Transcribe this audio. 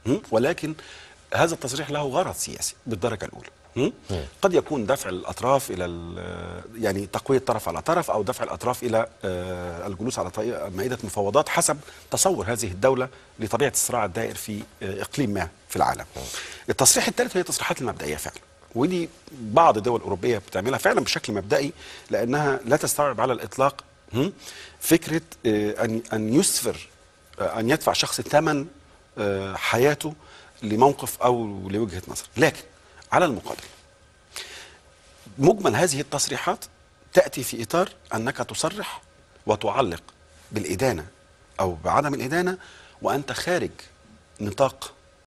ولكن هذا التصريح له غرض سياسي بالدرجة الأولى. قد يكون دفع الأطراف إلى يعني تقوية طرف على طرف، أو دفع الأطراف إلى الجلوس على مائدة مفاوضات حسب تصور هذه الدولة لطبيعة الصراع الدائر في إقليم ما في العالم. التصريح الثالث هي التصريحات المبدئية فعلا، ودي بعض الدول الأوروبية بتعملها فعلا بشكل مبدئي، لأنها لا تستوعب على الإطلاق فكرة أن يسفر أن يدفع شخص ثمن حياته لموقف أو لوجهة نظر. لكن على المقابل مجمل هذه التصريحات تأتي في إطار أنك تصرح وتعلق بالإدانة أو بعدم الإدانة وأنت خارج نطاق